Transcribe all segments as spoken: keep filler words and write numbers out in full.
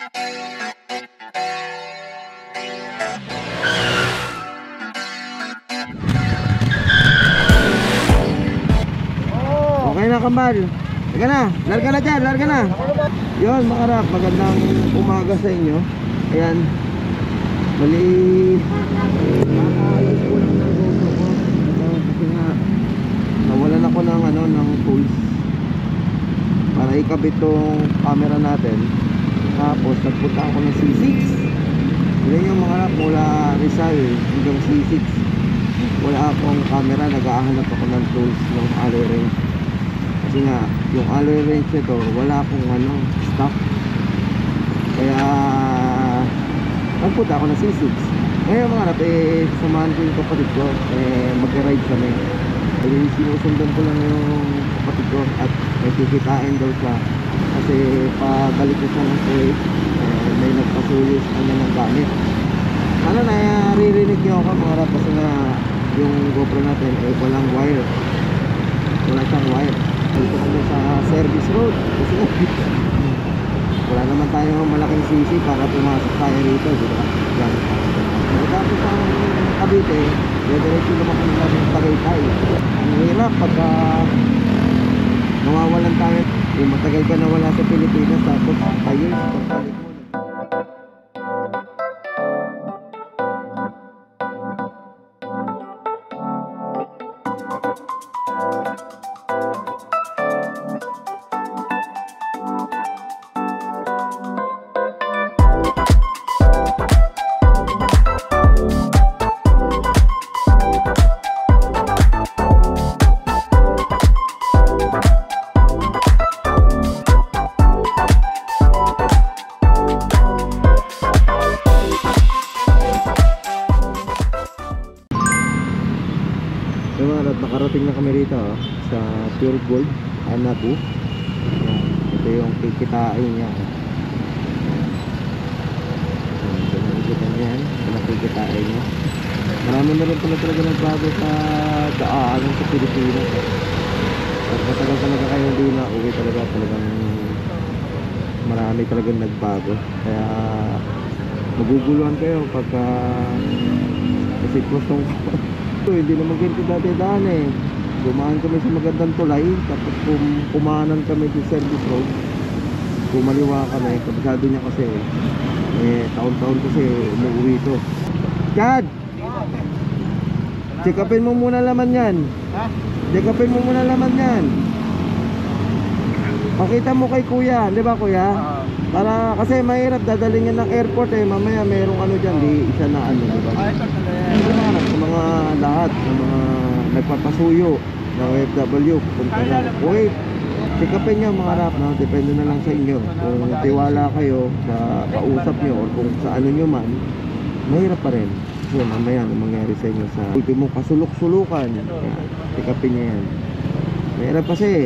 Okay na, kambal. Larga na, larga na dyan, larga na. Yun mga rap, magandang umaga sa inyo. Ayan, mali nakaalis ko lang ng GoPro ko. Kasi nga nawalan ako ng ano, ng tools para ikabit tong camera natin. Tapos nagpunta ako ng C six. Yun yung mga rap, mula Rizal hanggang C six. Wala akong camera, nag-ahanap ako ng tools ng alloy wrench. Kasi nga yung alloy wrench nito wala akong ano, stock. Kaya nagpunta ako ng C six. Ngayon mga rap, eh samahan ko yung kapatid ko, eh mag-ride kami. Eh sinusundan ko lang yung kapatid ko at may kikitain daw siya. Kasi pabalik ko siya ng Kuwait, eh, may nagpasuyo sa kanya ng gamit. Ano, naririnig nyo ako mga rap, kasi nga yung GoPro natin eh walang wire. Wala siyang wire. Dito kami sa service road kasi wala naman tayong malaking sisi para pumasok tayo rito, diba? Yan. Tapos ang Cavite, diretso naman kami natin sa Tagaytay. Ang hirap pagka nawawalan tayo, yung matagal ka nawala sa Pilipinas, tapos tayo pagbalik mo. Nakarating na kami rito oh, sa Pure Gold Anabu. Ito yung kikitain niya. Ito nakikita niya yan, ito nakikitain niya. Marami na rin pala talaga nagbago sa daanan sa Pilipinas. At matagal talaga kayo hindi na uwi talaga, talagang marami talagang nagbago. Kaya maguguluhan kayo pagka kasi kustong hindi naman ganito dati daan eh. Dumaan kami sa magandang tulay, tapos kum kumanan kami sa service road, kumaliwa kami, kabisado niya kasi eh, taon-taon kasi umuwi ito. Chad! Check upin mo muna laman yan. Check upin mo muna laman yan. Pakita mo kay kuya, di ba kuya? Para kasi mahirap dadalhin niya ng airport eh, mamaya mayroong ano dyan, di isa na ano, di ba? Sa mga lahat ng mga nagpapasuyo ng O F W punta na Kuwait, check upin nyo mga rap, no? Depende na lang sa inyo kung tiwala kayo sa kausap nyo o kung sa ano nyo man, mahirap pa rin kasi mamaya ano mangyari sa inyo sa ultimo kasulok-sulukan. Check upin nyo yan, mahirap kasi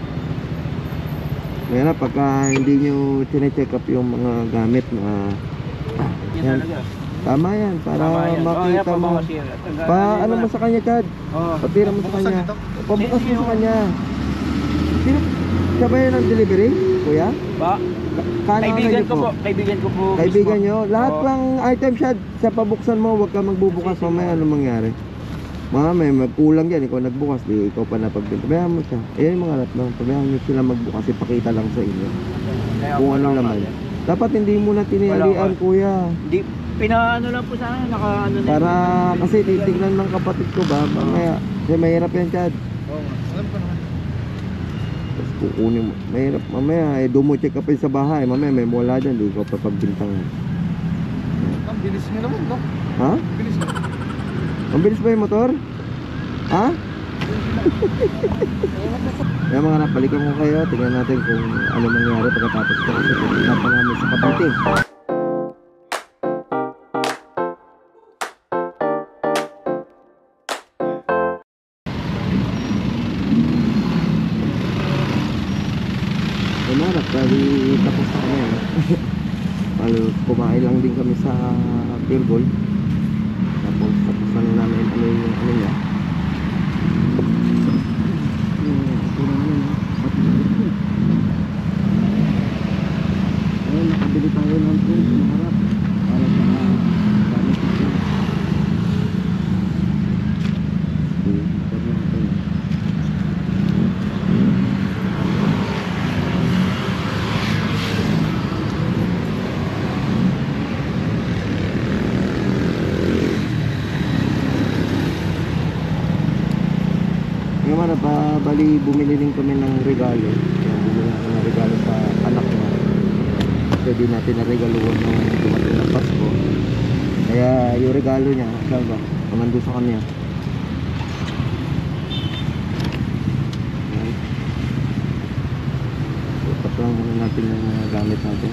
mahirap pagka hindi nyo chine-check up yung mga gamit na ah, yan. Tama yan, para Tama yan. makita oh, mo. Pa, ano mo sa kanya, Chad? Oh, patira mo sa kanya. Pabukas mo sa kanya. Sino? Siya ba yun ang delivery, kuya? Ba? Kaibigan ko po. Kaibigan ko po. Kaibigan nyo? Lahat oh. ng item, Chad, sa pabuksan mo, huwag ka magbubukas. Mamaya ano mangyari? Mga may magkulang yan. Ikaw nagbukas, di ikaw pa napagbenta. Pabayaan mo siya. Ayan yung mga lahat lang. Pabayaan nyo sila magbukas. Ipakita lang sa inyo kung ano naman. Dapat hindi mo na tinihalian, kuya. Hindi. Pinaano lang po sana, naka ano na. Para kasi titignan ng kapatid ko ba, mamaya, kasi mahirap yan, Chad. Oo, alam ko naman. Tapos kukunin mo, mahirap, mamaya, eh, dumo-check upin sa bahay, mamaya may wala dyan, di ko papagbintang. Ang bilis mo naman, no? Ha? Ang bilis mo. Ang bilis ba yung motor? Ha? Kaya mga napalikan ko kayo, tingnan natin kung ano mangyari pagkatapos ko kasi pupunta pa namin sa Cavite. Bali tapos na kami Palo, kumain lang din kami sa Pure Gold. Tapos tapos na namin ano yung ano niya. Ayun, nakabili tayo tayo ng tools na harap para sa gamit natin. Ngayon man, pa, bali bumili din kami ng regalo. Yan, bumili ako ng regalo sa anak niya. Pwede natin na regaluhan nung dumating ng Pasko. Kaya yung regalo niya, saan ba? Kamando sa kanya. Yan. Ipat lang muna natin yung mga gamit natin.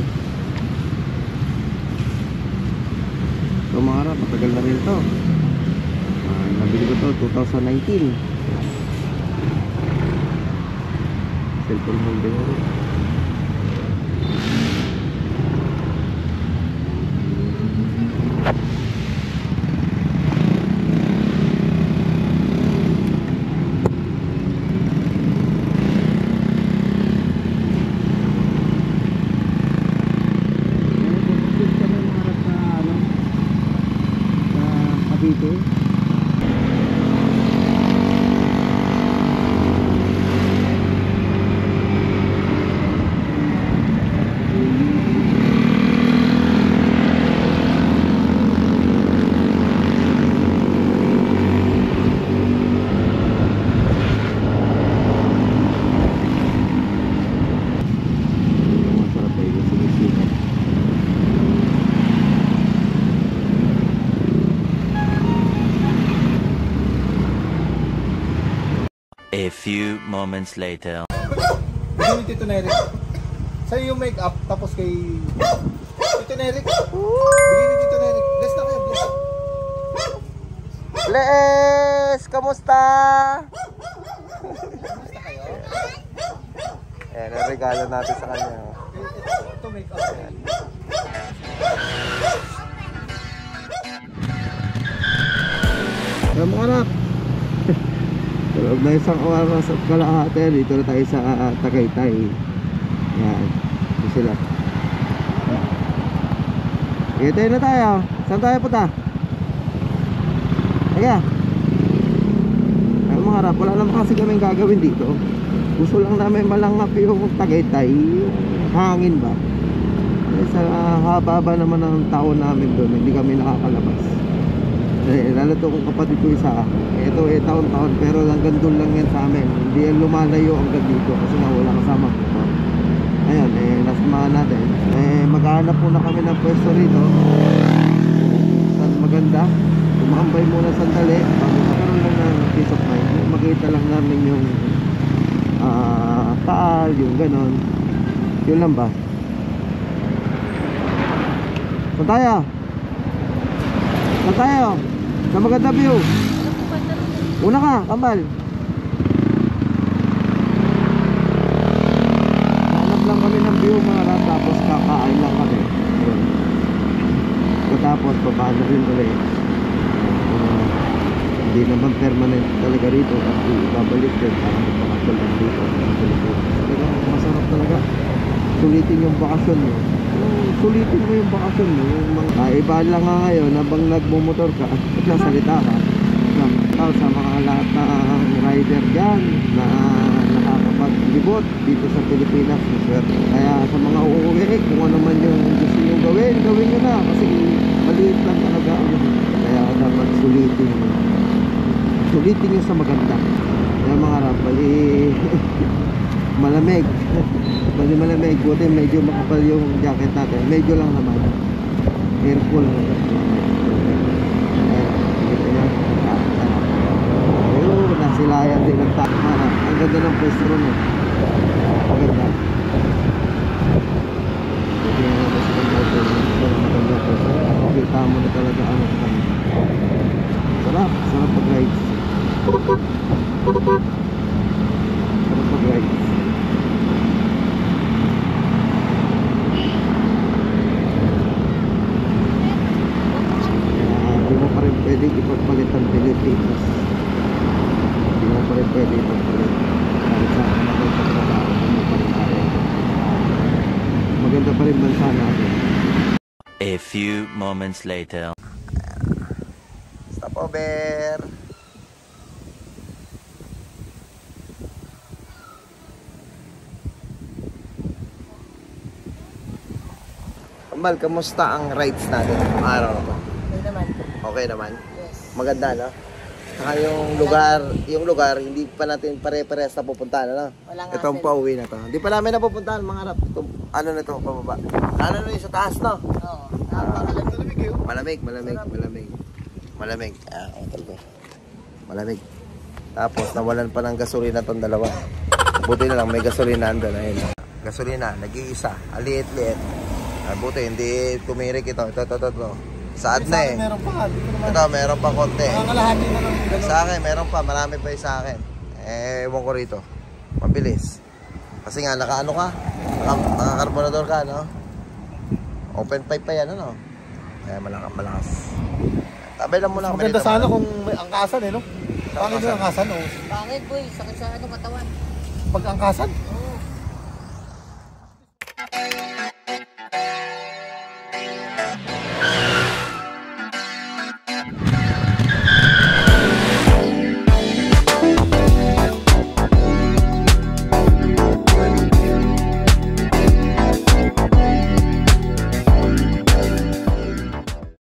Ito mga harap, matagal na rin ito. Uh, nabili ko ito twenty nineteen. Cellphone holder. A few moments later. Bigyan ni Tito Nerik. Sa'yo yung make-up, tapos kay Tito Nerik. Bigyan ni Tito Nerik. Bless na kayo, bless. Bless! Kamusta? Kamusta kayo? Ayan, ang regalo natin sa kanya. Ito, ito make-up. Alam mo anak, tulog na isang oras at kalahati. Dito na tayo sa uh, Tagaytay. Yan, ito sila. Ito na tayo. Saan tayo punta? Kaya ang mga harap, wala naman kasi kaming gagawin dito. Gusto lang namin malangap yung Tagaytay, yung hangin ba. Eh, sa haba-haba naman ng taon namin doon, hindi kami nakakalabas. Eh, lalo to kung kapatid ko isa, ito eh taon-taon, pero hanggang doon lang yan sa amin. Hindi yan lumalayo hanggang dito kasi nga wala kasama ko. Ayun, eh, nasamahan natin. Eh, maghahanap muna kami ng pwesto rito. Saan maganda. Tumambay muna sandali bago magkaroon lang ng peace of mind. Makita lang namin yung uh, taal, yung ganon. Yun lang ba? Saan tayo? Saan tayo? Sa maganda view. Una ka, kambal. Hanap lang kami ng view mga rat, tapos kakain lang kami. Tapos paano rin ulit. Uh, hindi naman permanent talaga rito at babalik din para magpakasal lang dito. Talaga masarap talaga. Sulitin yung bakasyon mo. Sulitin mo yung bakasyon mo. Yung mga ah, iba lang nga ngayon habang nagmumotor ka at nagsasalita ka sa mga lahat na rider dyan na nakakapaglibot dito sa Pilipinas. Kaya sa mga uuwi, kung ano man yung gusto nyo gawin, gawin nyo na kasi maliit lang talaga yun. Kaya dapat sulitin sulitin nyo sa maganda. Kaya mga rap, bali malamig. Bali malamig, buti medyo makapal yung jacket natin. Medyo lang naman. Airful. Ayun, nasilayan din ang takma. Ang ganda ng pwesto ron. Ang ganda. Buti nga naman sa pwesto. Maganda pwesto. Kita mo na talaga ang sarap. Sarap pag-rides. Sarap pag-rides. Pwede ipagpalit ang Pilipinas. Hindi mo pa rin pwede ipagpalit. Kahit sa maganda trabaho mo pa rin tayo. Maganda pa rin bansa natin. A few moments later. Stop over. Kamal, kamusta ang rides natin ang araw na to? Okay naman. Okay naman? Yes. Maganda, no? Saka yung lugar, yung lugar, hindi pa natin pare-parehas na pupuntahan, ano? Wala nga. Itong pauwi na to. Hindi pa namin napupuntahan, mga rap. Itong, ano na to, pababa. Ano na yung sa taas, no? Oo. Napakalamig. Malamig, malamig, malamig. Malamig. Ah, oh, talaga. Malamig. Tapos, nawalan pa ng gasolina tong dalawa. Buti na lang, may gasolina andun. Ayun. Gasolina, nag-iisa. Aliit-liit. Ah, buti, hindi tumirik ito. Ito, ito, ito. ito. Saad na eh. Meron pa. Dito naman. Ito, meron pa konti. Nakakalahati na lang. Ganun. Sa akin, meron pa. Marami pa yung sa akin. Eh, ewan ko rito. Mabilis. Kasi nga, naka-ano ka? Naka, naka-carbonador ka, no? Open pipe pa yan, ano? Eh, malakas, malakas. Tabay lang muna. Maganda sana kung may angkasan eh, no? Pangit yung angkasan, oh. Bakit boy? Sakit sa ano katawan. Pag angkasan? Oo.